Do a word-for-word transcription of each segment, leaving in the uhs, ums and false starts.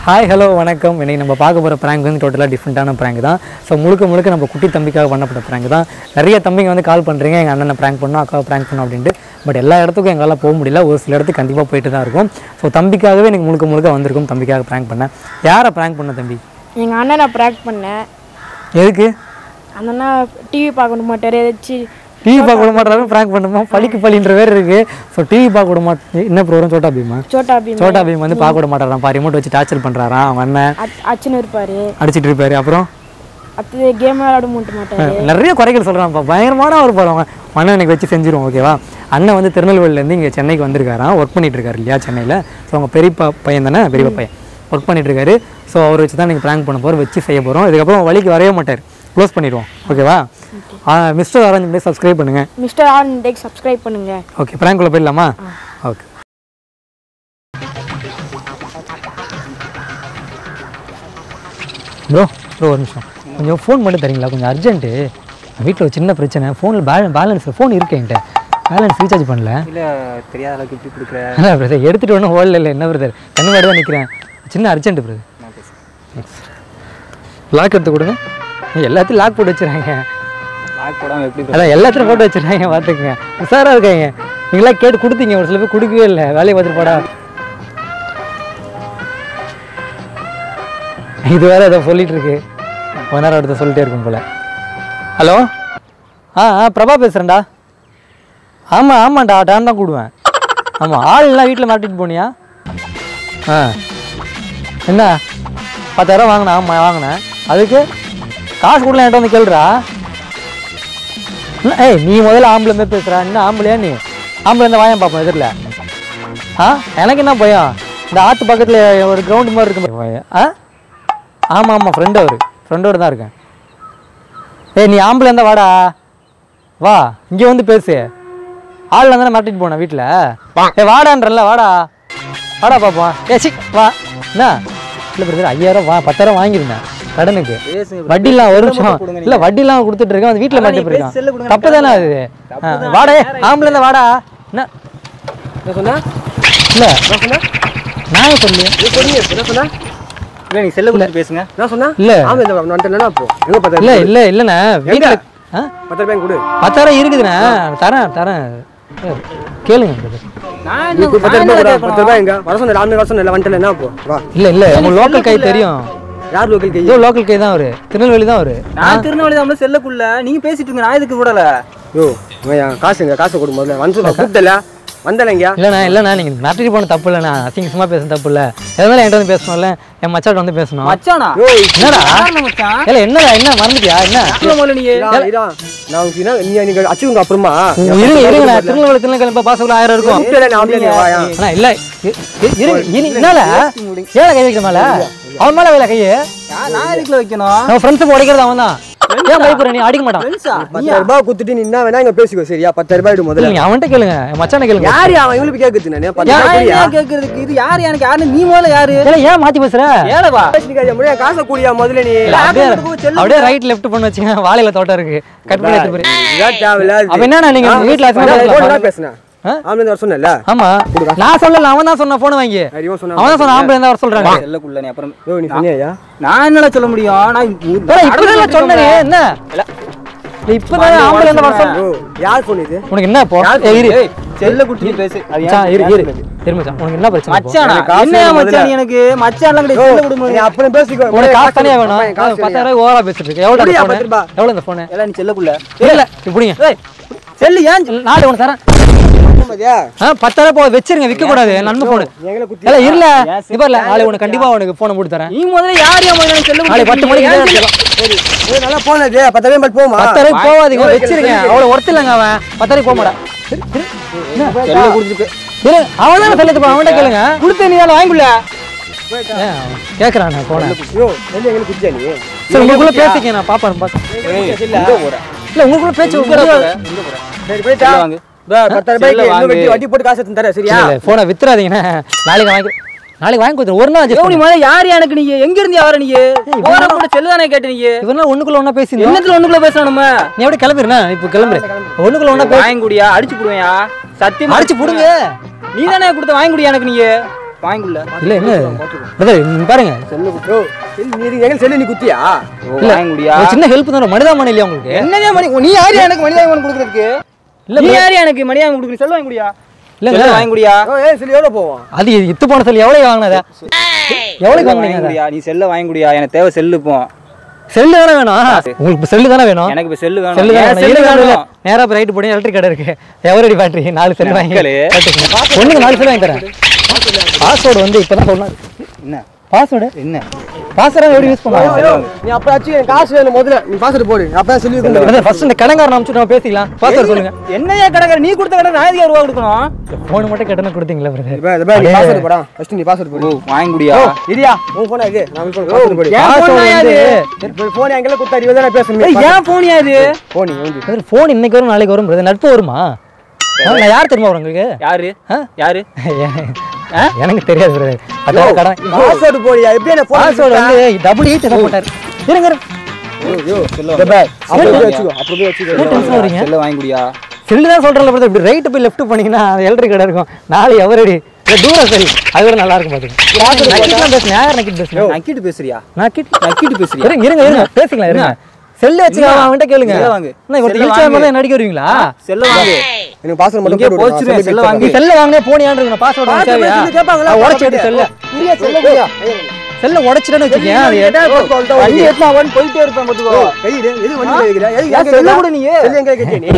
Hi hello வணக்கம். இன்றைக்கி நம்ம பார்க்க போகிற ப்ராங்க் வந்து டோட்டலாக டிஃப்ரெண்ட்டான ப்ராங்க் தான். ஸோ முழுக்க முழுக்க நம்ம குட்டி தம்பிக்காக பண்ணப்பட்ட ப்ராங்க் தான். நிறைய தம்பிங்க வந்து கால் பண்ணுறீங்க, எங்கள் அண்ணனை ப்ராங்க் பண்ணோம், அக்காவை ப்ராங்க் பண்ணோம் அப்படின்ட்டு. பட் எல்லா இடத்துக்கும் எங்களால் போக முடியல, ஒரு சில இடத்துக்கு கண்டிப்பாக போயிட்டு தான் இருக்கும். ஸோ தம்பிக்காகவே எனக்கு முழுக்க முழுக்க வந்திருக்கும். தம்பிக்காக ப்ராங்க் பண்ணேன். யாரை ப்ராங்க் பண்ண தம்பி? எங்கள் அண்ணனை ப்ராங்க் பண்ணேன். எதுக்கு? அந்த அண்ணா டிவி பார்க்க மாட்டார், ஏதாச்சும் டிவி பார்க்க விட மாட்டாரு, ப்ராங்க் பண்ணுமா? பழிக்கு பழின்ற பேர் இருக்குது. ஸோ டிவி பார்க்க விட மாட்டேன். என்ன ப்ரோக்ராம்? சோட்டா பீமா? சோட்டா பீம் சோட்டா பீம் வந்து பார்க்க விட மாட்டாராம். பா ரிமோட் வச்சு டார்ச்சர் பண்ணுறாராம். அவங்க அண்ணன் அச்சுன்னு இருப்பார், அடிச்சிட்டு இருப்பாரு. அப்புறம் அது கேம் விளையாட மாட்ட மாட்டார். நிறைய குறைகள் சொல்கிறான்ப்பா. பயங்கரமான ஒரு படம். அண்ணன் எனக்கு வச்சு செஞ்சிருவோம், ஓகேவா? அண்ணன் வந்து திருநெல்வேலியிலேருந்து இங்கே சென்னைக்கு வந்திருக்காராம். ஒர்க் பண்ணிட்டு இருக்காரு இல்லையா சென்னையில். ஸோ அவங்க பெரியப்பா பையன் தானே, பெரியப்பா பையன் ஒர்க் பண்ணிட்டு இருக்காரு. ஸோ அவர் வச்சு தான் நீங்கள் ப்ராங்க் பண்ண போகிறோம், வச்சு செய்ய போகிறோம். இதுக்கப்புறம் வழிக்கு வரவே மாட்டார், க்ளோஸ் பண்ணிடுவோம், ஓகேவா? மிஸ்டர் ஆரஞ்சு பண்ணி சப்ஸ்கிரைப் பண்ணுங்கள். மிஸ்டர் ஆரஞ்சு சப்ஸ்கிரைப் பண்ணுங்க. ஓகே, ப்ராங்க்குள்ளே போயிடலாமா? ஓகே. ப்ரோ ப்ரோ ஒரு நிமிஷம், கொஞ்சம் ஃபோன் மட்டும் தரீங்களா? கொஞ்சம் அர்ஜென்ட்டு. வீட்டில் ஒரு சின்ன பிரச்சனை. ஃபோனில் பேலன் பேலன்ஸ் ஃபோன் இருக்கு என்கிட்ட, பேலன்ஸ் ரீசார்ஜ் பண்ணல. இல்லை தெரியாத அளவுக்கு இப்படி கொடுக்குறேன். அதான் பிரதர், எடுத்துகிட்டு ஒன்றும் ஓடல. இல்லை என்ன பிரதர், கண்ணு மாதிரி தான் நிற்கிறேன். சின்ன அர்ஜென்ட்டு பிரதர். லாக் எடுத்து கொடுங்க. எல்லாத்தையும் லாக் போட்டு வச்சுருக்காங்க. லாக் போடாமல் எப்படி? அதான் எல்லாத்தையும் போட்டு வச்சுருக்காங்க, பார்த்துக்குங்க. உஷாராக இருக்காங்க. நீங்களாம் கேட்டு கொடுத்தீங்க, ஒரு சில பேர் கொடுக்கவே இல்லை. வேலையை பார்த்துட்டு போடா. இது வேறு ஏதோ சொல்லிகிட்டு இருக்கு. கொஞ்ச நேரம் எடுத்து சொல்லிட்டே இருக்கும் போல். ஹலோ, ஆ ஆ பிரபா பேசுகிறேன்டா. ஆமாம் ஆமாண்டா, டான் தான் கூடுவேன். ஆமாம், ஆள்லாம் வீட்டில் மாட்டிட்டு போனியா? ஆ என்ன பத்தாயிரம் வாங்கினேன். ஆமாம் வாங்கினேன். அதுக்கு காசு கொடுலாம் என்கிட்ட வந்து கேளுடா. ஏய் நீ முதல்ல ஆம்பளை மாதிரி பேசுகிறா. இன்னும் ஆம்பளையா நீ? ஆம்பளை இருந்தால் வாயம் பார்ப்போம் எதிரில். ஆ எனக்கு என்ன பயம்? இந்த ஆற்று பக்கத்தில் ஒரு கிரவுண்டு மாதிரி இருக்கு. ஆ ஆமாம் ஆமாம், ஃப்ரெண்டு அவர் ஃப்ரெண்டோடு தான் இருக்கேன். ஏய் நீ ஆம்பளை இருந்தால் வாடா, வா இங்கே வந்து பேசு. ஆள் தானே மாட்டிட்டு போனேன் வீட்டில். ஏ வாடான்றல, வாடா வாடா பார்ப்போம். ஏ சி வா. என்ன இல்லை பிரதர், ஐயாயிரம் வா பத்தாயிரம் வாங்கியிருந்தேன் கடனுக்கு. வட்டிலாம் ஒரு நிமிஷம் இல்லை, வட்டிலாம் கொடுத்துட்டு இருக்கேன். வந்து வீட்டில் மாட்டி போயிருக்கான். தப்பு தானே அது? வாடா ஆம்பளை இருந்தால் வாடா. என்ன சொன்னா? இல்லை நான் சொல்லி என்ன சொன்னா? இல்லை நீ செல்ல கொடுத்து பேசுங்க. நான் சொன்னா இல்லை அப்போ எங்கே பார்த்தா? இல்லை இல்லை இல்லைண்ணே, வீட்டில் ஆ பத்தாயிரம் ரூபாய் கொடு. பத்தாயிரம் இருக்குதுண்ணே, தரேன் தரேன் கேளுங்க பிரதர். இல்ல இல்ல உங்க லோக்கல் கை தெரியும். யார் லோக்கல் கை? லோக்கல் கை தான் அவரு, திருநெல்வேலி தான் அவரு. நான் திருநெல்வேலி தான். செல்லக்குள்ள நீங்க பேசிட்டு இருங்க, நான் இதுக்கு விடல. யோ காசுங்க, காசு கொடுக்க முதல்ல வந்து கூப்பிட்டல வந்தலைங்க. இல்லண்ணா இல்லண்ணா, நீங்க நாட்டுக்கு போன தப்பு இல்லைண்ணா, அசிங்கமா பேச தப்பு இல்லை. எதனால என்கிட்ட வந்து பேசணும்ல, என் மச்சாட்ட வந்து பேசணும். மச்சானா? என்னடா இல்ல என்னடா என்ன மறந்துட்டியா? என்ன நீங்க அச்சுங்க அப்புறமா இருங்க இருங்க, திருநெல்வேலி திருநெல்வேலி பாசக்குள்ள ஆயிரம் இருக்கும். இல்ல என்னால ஏழை கை வைக்க மேல அவன் மேல வேலை கையை நான் எதுக்குல வைக்கணும்? நம்ம ஃப்ரெண்ட்ஸ் உடைக்கிறது அவன் தான். ஏன் பயப்படுற? நீ அடிக்க மாட்டான். பத்தாயிரம் ரூபாய் குடுத்துட்டு நீ என்ன வேணா இங்க பேசிக்கோ, சரியா? பத்தாயிரம் ரூபாய் முதல்ல நீங்க அவன்கிட்ட கேளுங்க, மச்சான கேளுங்க. யாரு அவன் இவங்களுக்கு கேக்குது? நானே பத்தாயிரம் கேக்குறதுக்கு இது யாரு? எனக்கு யாரு? நீ முதல்ல யாரு? இல்ல ஏன் மாத்தி பேசுற? ஏலவா பேசிக்காத முடிய காசை கூடியா முதல்ல நீ. அப்படியே ரைட் லெஃப்ட் பண்ண வச்சீங்க, வாழையில தோட்டம் இருக்கு, கட் பண்ணி எடுத்து போறீங்க. இதா தேவல. அப்ப என்னன்னா நீங்க வீட்ல அசமா பேசுனா ஆம்பளை வர சொன்னல? ஆமா நான் சொல்லல, அவன் தான் சொன்ன. போன் வாங்கி அவன் தான் சொன்ன ஆம்பளை தான் வர சொல்றாங்க. செல்லக்குள்ள நீ அப்புறம் யோ நீ சொன்னியா? நான் என்னடா சொல்ல முடியும்? நான் இப்பதான் சொன்னேனே. என்ன இப்பதான் ஆம்பளை என்ன வர சொல்ற? யார் போன் இது? உனக்கு என்ன போ? இரு செல்ல குட்டி பேசு. மச்சான் இரு இரு இரு மச்சான், உனக்கு என்ன பிரச்சனை? மச்சானா என்ன மச்சான்? எனக்கு மச்சான்லாம் கிடையாது. செல்ல குடுமா நீ அப்புறம் பேசிக்கோ. உனக்கு காசு தனியா வேணும். பத்தாயிரம் ரூபாய் ஓவரா பேசிட்டு இருக்க. எவ்வளவு போன்? எவ்வளவு இந்த போன்? எல்லாம் நீ செல்லக்குள்ள இல்ல இப்படிங்க. ஏய் செல்லு ஏன் நாலு ஒன்னு தரேன். பத்தாயிரம் போய் வச்சிருங்க, விற்க கூடாது. நன்மை போனு இல்ல இல்ல இப்ப நாளை உனக்கு கண்டிப்பா உனக்கு போன போட்டு தரேன். நீ முதல்ல யார் யா முதல்ல செல்லு நாளை பத்து மணிக்கு சரி ஏ நல்லா போன் அது பத்தாயிரம் பட் போமா. பத்தாயிரம் போவாதீங்க, வச்சிருங்க. அவ்வளவு ஒர்த் இல்லங்க அவன். பத்தாயிரம் போக மாட்டா. செல்ல குடுத்துட்டு இரு அவன் தான் செல்லது. அவன்கிட்ட கேளுங்க. குடுத்து நீ எல்லாம் வாங்கிக்குள்ள கேக்குறான் போன. யோ எல்ல எங்க குடிச்சா நீ? சரி உங்களுக்குள்ள பேசிக்க, நான் பாப்பேன் பாப்பேன். எங்க போற? இல்ல உங்களுக்குள்ள பேச்சு எங்க போற? எங்க போற? சரி போய்டா வாங்க. பத்தாயிரம் ரூபாய்க்கு என்ன வெட்டி வட்டி போட்டு காசு எடுத்து தரேன், சரியா? இல்ல போனை வித்துறாதீங்க, நாளைக்கு வாங்கி நாளைக்கு வாங்கி கொடுத்துரு. ஒரு நாள் நீ முதல்ல யார் எனக்கு? நீ எங்க இருந்து வர? நீ போற கூட செல்லுதானே கேட்ட? நீ இவனா ஒண்ணுக்குள்ள ஒண்ணா பேசி என்னத்துல ஒண்ணுக்குள்ள பேசணும் நம்ம? நீ எப்படி கிளம்பிடுறா? இப்போ கிளம்புற ஒண்ணுக்குள்ள ஒண்ணா பேசி வாங்கி குடியா? அடிச்சு போடுவேயா? சத்தியமா அடிச்சு போடுங்க. நீ தானே கொடுத்த வாங்கி குடியா எனக்கு? நீ வாங்கிக்குள்ள இல்ல என்ன பிரதர் இங்க பாருங்க செல்லு குத்து நீ எங்க செல்லு நீ குத்தியா வாங்கிக்குடியா ஒரு சின்ன ஹெல்ப் தான் மனிதாமணி இல்லையா உங்களுக்கு என்னங்க மணி நீ யாரு எனக்கு மனிதாமணி கொடுக்குறதுக்கு இல்ல நீ யாரு எனக்கு மனிதாமணி கொடுக்குற செல்லு வாங்கிக்குடியா இல்லங்க வாங்கிக்குடியா ஏய் செல்லு எவ்வளவு போவோம் அது இத்து போன செல் எவ்வளவு வாங்குனதா எவ்வளவு வாங்குனீங்க நீ செல்ல வாங்கிக்குடியா எனக்கு தேவை செல்லு போ செல்லு தானே வேணும் உங்களுக்கு செல்லு தானே வேணும் எனக்கு இப்ப செல்லு வேணும் செல்லு தானே செல்லு வேணும் நேரா போய் ரைட் போடி எலக்ட்ரிக் கடை இருக்கு எவரடி பேட்டரி நாலு செல்லு வாங்கி ஒண்ணுக்கு நாலு செல்லு வாங்கி தரேன் பாஸ்வேர்டு வந்து இப்பதான் சொன்னாங்க என்ன பாஸ்வேர்டு என்ன பாஸ்வேர்டு எப்படி யூஸ் பண்ணுவாங்க நீ அப்பயாச்சும் எனக்கு காசு வேணும் முதல்ல நீ பாஸ்வேர்டு போடு அப்பதான் சொல்லி பிரதர் ஃபர்ஸ்ட் இந்த கடங்காரன் அனுப்பிச்சு நம்ம பேசிக்கலாம் பாஸ்வேர்டு சொல்லுங்க என்னையா கடங்கார நீ கொடுத்த கடை நான் எதுக்கு ரூபா கொடுக்கணும் போன் மட்டும் கடனை கொடுத்தீங்களா பிரதர் நீ பாஸ்வேர்டு போடா ஃபர்ஸ்ட் நீ பாஸ்வேர்டு போடு வாங்கிக்குடியா இரியா உன் போன் இது நான் போன் பாஸ்வேர்டு போடு என் போன் போன் எங்கல குத்த இருபது நான் பேசணும் ஏன் போன் இது போன் பிரதர் போன் இன்னைக்கு வரும் நாளைக்கு வரும் பிரதர் நட்பு வருமா நான் யார் தெரியுமா வரும் உங்களுக்கு யாரு யாரு எனக்கு தெரியாது பிரதர் அதான் கடன் பாஸ்வேர்டு போடியா எப்படி என்ன பாஸ்வேர்டு வந்து டபுள் எயிட் தான் போட்டார் இருங்க ஐயோ செல்ல அப்படியே வெச்சுக்கோ அப்படியே வெச்சுக்கோ டென்ஷன் வரீங்க செல்ல வாங்கிக்குடியா செல்லு தான் சொல்றேன்ல பிரதர் இப்படி ரைட் போய் லெஃப்ட் பண்ணீங்கன்னா எலக்ட்ரிக் கடை இருக்கும் நாளை எவரடி தூரம் சரி அது கூட நல்லா இருக்கும் பாத்துங்க நக்கிட்டு பேசுறேன் யார் நக்கிட்டு பேசுறேன் நக்கிட்டு பேசுறியா நக்கிட்டு நக்கிட்டு பேசுறியா இருங்க இருங்க இருங்க பேசிக்கலாம் இருங்க செல்ல வச்சு அவன்கிட்ட கேளுங்க என்ன இவர்ட்ட இழுச்சா மாதிரி நடிக்க வருவீங்களா செல்ல வாங்கு எனக்கு பாஸ்வேர்ட் மட்டும் போடு செல்ல வாங்கி செல்ல வாங்குனே போனியான்னு இருக்கு பாஸ்வேர்ட் வாங்கியா கேட்பாங்களா உடைச்சிட்டு செல்ல புரியா செல்ல புரியா செல்ல உடைச்சிட்டேன்னு வெச்சீங்க அது எடா வண்டி ஏத்துனா அவன் போயிட்டே இருப்பான் பாத்துக்கோ கை எது வண்டி வைக்கிற எது செல்ல கூட நீ செல்ல எங்க கேட்டே நீ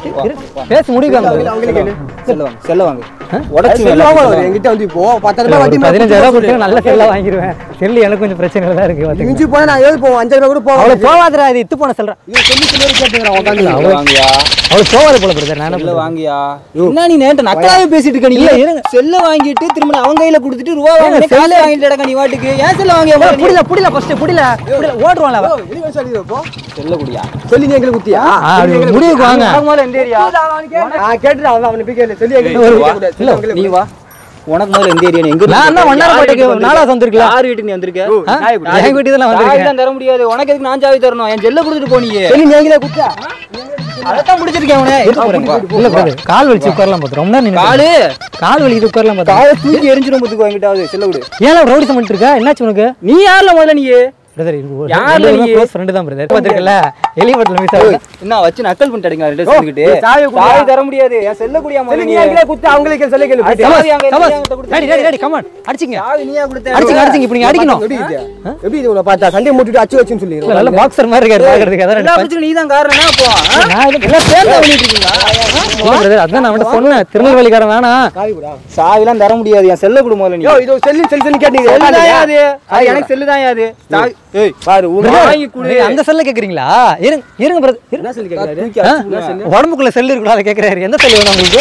பேச முடியுங்க அவங்களுக்கு கேளு செல்ல வாங்கு செல்ல வாங்கு உடைச்சு செல்ல வாங்க என்கிட்ட வந்து இப்போ பத்தாயிரம் ரூபாய் வண்டி பதினஞ்சாயிரம் ரூபாய் கொடுத்து நல்ல செல்ல வாங்கிடுவேன் செல்லு எனக்கு கொஞ்சம் பிரச்சனைல தான் இருக்கு பாத்துங்க இஞ்சி போனா நான் ஏது போவோம் அஞ்சாயிரம் ரூபாய் கூட போவோம் அவள போவாதடா இது இத்து போன சொல்றேன் இது செல்லு செல்லு கேட்டுங்கடா உட்கார்ந்து அவ வாங்கியா அவள போவாத போல பிரதர் நான் செல்ல வாங்கியா என்ன நீ நேட்ட நக்கலாவே பேசிட்டு இருக்க நீ இல்ல இருங்க செல்ல வாங்கிட்டு திரும்ப அவன் கையில கொடுத்துட்டு ரூபாய் வாங்கிட்டு காலே வாங்கிட்டடா நீ வாட்டுக்கு ஏன் செல்ல வாங்கியா புடில புடில ஃபர்ஸ்ட் புடில புடில ஓடுவான்ல அவ எதுக்கு சொல்லி போ செல்ல குடியா சொல்லி நீ எங்க குத்தியா முடிவுக்கு வாங்க முதல்ல எந்த ஏரியா நான் கேட்றேன் அவன் அவன போய் கேளு சொல்லி எங்க இல்ல நீ வா உனக்கு முதல்ல எந்த ஏரியா எங்க நான் என்ன வண்ணாரப்பேட்டைக்கு நாலாவது வந்திருக்கல யார் வீட்டுக்கு நீ வந்திருக்க என் வீட்டுக்கு தான் வந்திருக்க நான் தர முடியாது உனக்கு எதுக்கு நான் சாவி தரணும் என் செல்ல கொடுத்துட்டு போ நீ சொல்லி நீ எங்கல குத்தியா அதத்தான் முடிச்சிருக்கேன் அவனே இல்ல பிரதர் கால் வலிச்சு உட்காரலாம் பாத்து ரொம்ப நேரம் கால் கால் வலிக்கு உட்காரலாம் பாத்து கால் தூக்கி எரிஞ்சிரும் பாத்துக்கோ என்கிட்ட செல்ல விடு ஏன் ரவுடிசம் பண்ணிட்டு இருக்க என்னாச்சு உனக்கு நீ யாரல முதல்ல நீ பிரதர் இது யாரல நீ க்ளோஸ் ஃப்ரெண்ட் தான் பிரதர் பாத்துக்கல எலிபட்ல மிஸ் ஆகுது என்ன வச்சு நக்கல் பண்ணிட்டீங்க ரெண்டு சொல்லிட்டு சாவி தர முடியாது என் செல்ல குடியா முதல்ல நீ எங்கல குத்து அவங்களுக்கு செல்ல கேளு சாவி அங்க daddy daddy daddy come on அடிச்சிங்க சாவி நீயா கொடுத்த அடிச்சிங்க அடிச்சிங்க இப்போ நீங்க அடிக்கணும் எப்படி இது உன பார்த்தா சண்டை மூட்டிட்டு அச்சு வச்சுன்னு சொல்லிரு நல்ல பாக்ஸர் மாதிரி இருக்காரு பாக்குறதுக்கு அதான் எல்லா பிரச்சனை நீ தான் காரணம்னா போ நான் எல்லாம் சேர்ந்து பண்ணிட்டு இருக்கீங்களா பிரதர் அதான் நான் அவன்ட்ட சொன்னேன் திருநெல்வேலிக்காரன் வேணா சாவி குடா சாவிலாம் தர முடியாது என் செல்ல குடு முதல்ல நீ யோ இது செல்லு செல்லுன்னு கேட்டீங்க செல்லு தான் அது அது எனக்கு செல்லு தான் அது சாவி ஏய் பாரு உங்க வாங்கி குடு அந்த செல்ல கேக்குறீங்களா இருங்க இருங்க பிரதர் என்ன செல்லு கேக்குறாரு உடம்புக்குள்ள செல்லு இருக்குடா அத கேக்குறாரு எந்த செல்லு வேணும் உங்களுக்கு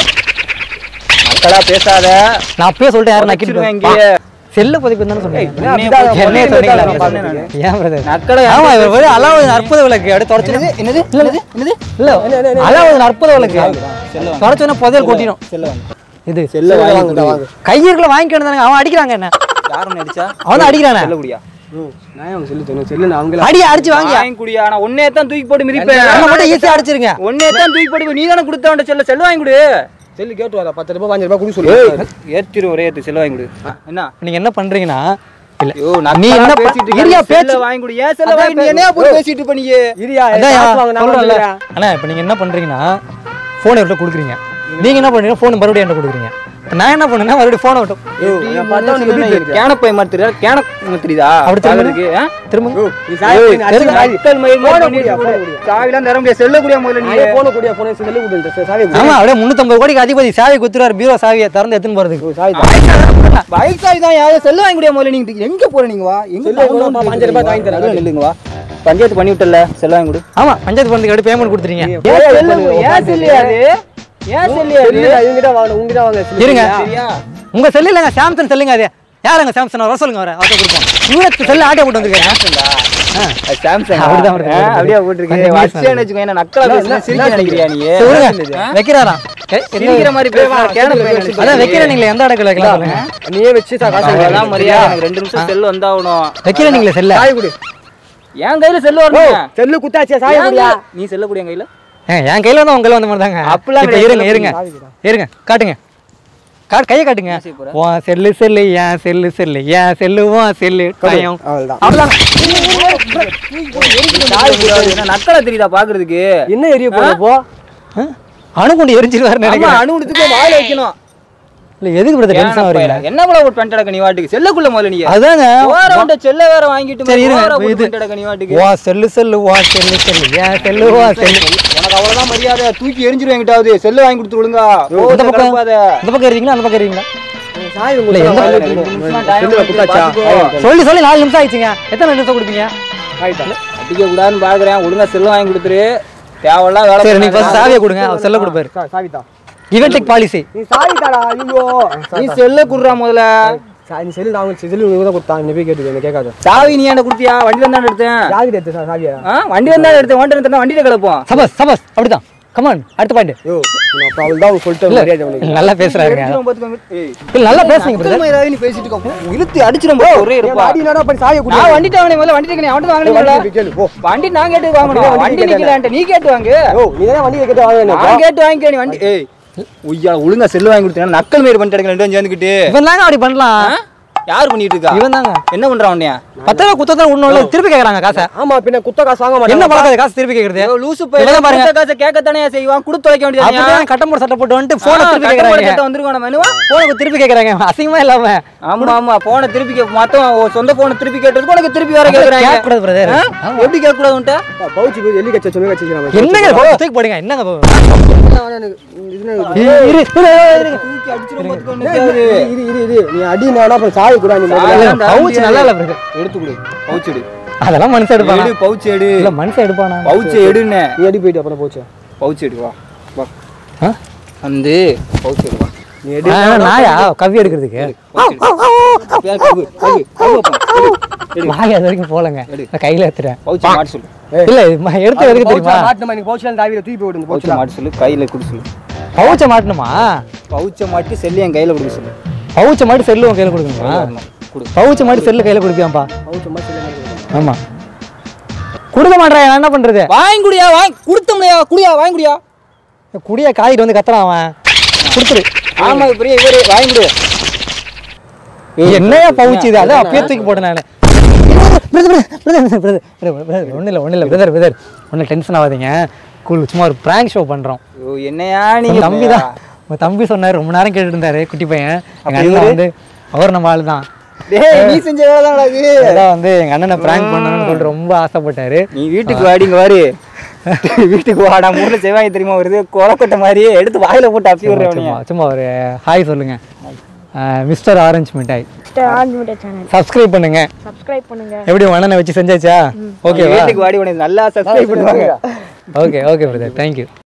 மக்களா பேசாத நான் அப்பவே சொல்லிட்டேன் யார நக்கிட்டு இங்க செல்ல பதிப்பு தான சொன்னீங்க என்ன சொன்னீங்களா ஏன் பிரதர் நக்கட ஆமா இவர் அலாவுதீன் அற்புத விளக்கு அப்படியே தொடச்சது என்னது என்னது என்னது இல்ல அலாவுதீன் அற்புத விளக்கு தொடச்சோனே புதையல் கொட்டிடும் செல்ல வாங்க இது செல்ல வாங்க கையிற்குள்ள வாங்கிக்கணும் தானே அவன் அடிக்குறாங்க என்ன யாரும் அடிச்சா அவன் அடிக்குறானே செல்ல குடியா நான் அவங்க சொல்லி சொன்னேன் செல்ல அவங்க அடி அடிச்சு வாங்கி வாங்கி குடியா நான் ஒண்ணே தான் தூக்கி போட்டு மிதிப்பேன் நான் மட்டும் ஈஸியா அடிச்சிருங்க ஒண்ணே தான் தூக்கி போட்டு நீ தான கொடுத்தவன்ட செல்ல செல்ல வாங்கி குடு செல்லு கேட்டு வர பத்து ரூபாய் பாஞ்சு ரூபாய் குடு சொல்லு ஏத்திரு ஒரே ஏத்து செல்ல வாங்கி குடு என்ன நீங்க என்ன பண்றீங்கன்னா இல்ல யோ நான் நீ என்ன பேசிட்டு இரியா பேச்சு வாங்கி குடு ஏன் செல்ல வாங்கி நீ என்னைய போய் பேசிட்டு பண்ணீங்க இரியா காசு வாங்க நான் சொல்றேன்ல அண்ணா இப்போ நீங்க என்ன பண்றீங்கன்னா போன் என்கிட்ட குடுக்குறீங்க நீங்க என்ன பண்றீங்க போன் மறுபடியும் என்கிட்ட குடுக்குறீங்க நான் என்ன பண்ணேன்னா மறுபடியும் போன் விட்டு நான் பார்த்தா நீங்க கேன பை மாத்துறியா கேன மாத்துறியா அப்படி திரும்ப இருக்கு திரும்ப நீ சாவி அக்கல் மை பண்ணிட்டு சாவிலாம் தர முடியாது செல்ல கூடிய முதல்ல நீ போன் கூடிய போன் செல்ல கூடிய சாவி ஆமா அப்படியே முன்னூத்தி ஐம்பது கோடிக்கு அதிபதி சாவி குத்துறாரு பீரோ சாவியை திறந்து எடுத்துன்னு போறதுக்கு சாவி பைக் சாவி தான் யாரோ செல்ல வாங்கி கூடிய முதல்ல நீங்க எங்க போற நீங்க வா எங்க போறோம் அஞ்சு ரூபாய் வாங்கி தரேன் நில்லுங்க வா பஞ்சாயத்து பண்ணி விட்டல செல்ல வாங்கி கொடு ஆமா பஞ்சாயத்து பண்ணதுக்கு அடுத்து பேமெண்ட் கொடுத்துறீங்க ஏன் செல்ல அது ஏன் செல்லியா இவங்கிட்ட வாங்க உங்ககிட்ட வாங்க இருங்க உங்க செல்லு இல்லங்க சாம்சங் செல்லுங்க அது யாருங்க சாம்சங் வர சொல்லுங்க வர அவட்ட கொடுப்போம் இவங்க செல்ல ஆட்டே போட்டு வந்திருக்கேன் சாம்சங் சாம்சங் அப்படிதான் வருது அப்படியே போட்டுருக்கீங்க வச்சேன்னு வெச்சுக்கோ என்ன நக்கலா பேசுற சிரிக்க நினைக்கிறியா நீ சொல்லுங்க வைக்கறாராம் சிரிக்கிற மாதிரி பேசுற கேன பையன் அத வைக்கற நீங்க எந்த இடத்துல வைக்கலாம் சொல்லுங்க நீயே வெச்சு காசு எல்லாம் மரியா எனக்கு ரெண்டு நிமிஷம் செல் வந்தாவணும் வைக்கற நீங்க செல்ல சாய் குடு என் கையில செல் வரணும் செல்லு குத்தாச்சே சாய் குடியா நீ செல்ல குடிய கையில என் கையில வந்து உங்க கையில வந்த மாதிரி தாங்க அப்பலாம் இருங்க இருங்க இருங்க காட்டுங்க காட்டு கையை காட்டுங்க. உன் செல்லு செல்லு ஏன் செல்லு செல்லு ஏன் செல்லு உன் செல்லு டைம். அவ்வளோதான். நக்கலை தெரியுதா பாக்குறதுக்கு? என்ன எரிய போறப்போ அணுகுண்டு எரிஞ்சிருவாரு நினைக்கிறேன். அணுகுண்டுக்கு வாயில வைக்கணும். இல்ல எதுக்கு பிரதர் டென்ஷன் ஆவறீங்க? என்ன போல ஒரு பென்ட் அடக்க நீ வாட்டுக்கு செல்லக்குள்ள முதல்ல நீங்க. அதாங்க ஓரவுண்ட செல்ல வேற வாங்கிட்டு சரி இருங்க. இது பென்ட் அடக்க நீ வாட்டுக்கு. வா செல்லு செல்லு வா செல்லு செல்லு ஏன் செல்லு வா செல்லு. உனக்கு அவ்வளவுதான் மரியாதை. தூக்கி எரிஞ்சிரு என்கிட்டாவது. செல்ல வாங்கி கொடுத்து விடுங்க. இந்த பக்கம் இந்த பக்கம் இருக்கீங்களா அந்த பக்கம் இருக்கீங்களா? சாய் உங்க செல்ல குட்டாச்சா? சொல்லி சொல்லி நாலு நிமிஷம் ஆயிடுச்சுங்க. எத்தனை நிமிஷம் கொடுப்பீங்க? அடிக்க கூடாதுன்னு பாக்குறேன். ஒழுங்கா செல்ல வாங்கி கொடுத்துரு. தேவையில்லாம் வேலை. சரி நீங்க ஃபர்ஸ்ட் சாவியை கொடுங்க. அவர் செல்ல கொடுப்பாரு. சாவிதா கிவென்டெக் பாலிசி. நீ சாவிதாடா. ஐயோ நீ செல்ல குடுறா முதல்ல. நீ செல்லு நான் செல்லு நீ தான் கொடுத்தா. நீ போய் கேட்டு என்ன கேட்காத. சாவி நீ என்ன கொடுத்தியா? வண்டி வந்தா எடுத்தேன். யாருக்கு எடுத்த சாவியா? வண்டி வந்தா எடுத்தேன். வண்டி வந்தா வண்டியில கிளப்போம். சபஸ் சபஸ் அப்படிதான். கம் ஆன் அடுத்த பாயிண்ட். யோ நான் அவள் தான் சொல்லிட்டு மரியாதை உனக்கு. நல்லா பேசுறாருங்க. இல்ல நல்லா பேசுங்க பிரதர். மரியாதை நீ பேசிட்டு இருக்க. இழுத்து அடிச்சிரும் போ. ஒரே இருப்பா. வண்டி நானா போய் சாவியை குடு. நான் வண்டிட்ட வாங்கனே முதல்ல வண்டிட்ட நீ அவன்ட்ட வாங்கனீங்களா? கேளு போ. வண்டி நான் கேட்டு வாங்கணும். வண்டி நிக்கலன்ட்ட நீ கேட்டு வாங்கு. யோ நீ தான் வண்டியை கேட்டு வாங்கணும். நான் கேட்டு வாங்கிக்க நீ வண்டி. ஏய் உய்யா ஒழுங்கா செல்லு வாங்கி கொடுத்தீங்க. நக்கல் மேரி பண்ணிட்டு ரெண்டு பேரும் சேர்ந்துக்கிட்டு. இவன் தாங்க அப்படி பண்ணலாம். யார் பண்ணிட்டு இருக்கா? இவன் தாங்க. என்ன பண்றான் அவனையா? பத்து ரூபா குத்தத்தை உன்னோட திருப்பி கேக்குறாங்க காசை. ஆமா பின்ன குத்த காசு வாங்க மாட்டாங்க. என்ன பழக்காத காசு திருப்பி கேக்குறது? லூசு போய் குத்த காசை கேட்கத்தானே செய்வான். குடுத்து வைக்க வேண்டியது. அப்படியே கட்டமோட சட்டை போட்டு வந்து போனை திருப்பி கேக்குறாங்க. கட்ட வந்திருக்கோம் நம்ம என்னவா? போனை திருப்பி கேக்குறாங்க. அசிங்கமா இல்லாம. ஆமா ஆமா போனை திருப்பி கே மொத்தம் சொந்த போனை திருப்பி கேட்டதுக்கு உனக்கு திருப்பி வேற கேக்குறாங்க. கேட்க கூடாது பிரதர். எப்படி கேட்க கூடாது உன்ட்ட? பவுச்சி போய் எல்லி கச்ச சொமே கச்சிக்கிறாங்க. என்னங்க தூக்கி போடுங்க. என்னங்க இரு இரு தூக்கி அடிச்சிரும் போட்டுக்கோங்க. இரு இரு இரு நீ அடி நானா அப்ப சாவி குடா. நீ பவுச் நல்லா இல்ல பிரதர். எடுத்து குடு. பவுச் எடு. அதெல்லாம் மனுஷன் எடுப்பானா? எடு பவுச் எடு. இல்ல மனுஷன் எடுப்பானா? பவுச் எடுன்னு. நீ அடி போய்ட்டு அப்புறம் பவுச். பவுச் எடு வா. வா. ஹ? அந்த பவுச் எடு வா. நீ எடு. நாயா கவி எடுக்கிறதுக்கு. வாய் அது வரைக்கும் போலங்க. நான் கையில எடுத்துறேன். பவுச் மாட்ட சொல்லு. இல்ல எடுத்து எதுக்கு தெரியுமா? மாட்டணுமா நீ பவுச்ல தாவில தூக்கி போய் விடு. பவுச் மாட்ட சொல்லு. கையில குடு சொல்லு. பவுச்ச மாட்டணுமா? பவுச்ச மாட்டி செல்லு என் கையில குடுக்க சொல்லு. பவுச்ச மாட்டி செல்லு உன் கையில கொடுக்கணுமா? பவுச்ச மாட்டி செல்லு கையில கொடுப்பியாம்பா? பவுச்ச மாட்டி செல்லு. ஆமா கொடுக்க மாட்டேன். நான் என்ன பண்றது? வாங்கி குடியா. வாங்கி கொடுத்தோம்லையா? குடியா வாங்கி குடியா. குடியா காய்கிட்ட வந்து கத்துறான் அவன். கொடுத்துரு. ஆமா பெரிய இவரு வாங்கி குடு. என்னையா பவுச்சு இது? அதான் அப்பயே தூக்கி போட்டேன் நான். ஒன்றும் இல்லை ஒன்றும் இல்லை பிரதர் பிரதர் ஒன்றும் டென்ஷன் ஆகாதீங்க. கூல் சும்மா ஒரு ப்ராங்க் ஷோ பண்ணுறோம். என்னையா நீங்கள் தம்பி தான் உங்கள் தம்பி சொன்னார். ரொம்ப நேரம் கேட்டுட்டு இருந்தாரு குட்டி பையன். எங்கள் அண்ணன் வந்து அவர் நம்ம ஆள் தான். நீ செஞ்ச வேலை தான் அதான் வந்து எங்கள் அண்ணனை ப்ராங்க் பண்ணணும்னு சொல்லிட்டு ரொம்ப ஆசைப்பட்டாரு. நீ வீட்டுக்கு வாடிங்க வாரு. வீட்டுக்கு வாடா. மூணு செவ்வாய் தெரியுமா வருது கொலக்கொட்டை மாதிரியே எடுத்து வாயில போட்டு அப்பி விடுறேன். சும்மா ஒரு ஹாய் சொல்லுங்க. மிஸ்டர் ஆரஞ்சு மிட்டாய் சப்ஸ்கிரைப் பண்ணுங்க. சப்ஸ்கிரைப் பண்ணுங்க. எப்படி அண்ணனை வச்சு செஞ்சாச்சா? ஓகே வீட்டுக்கு வாடி உனக்கு நல்லா சப்ஸ்கிரைப் பண்ணுவாங்க. Okay okay brother thank you.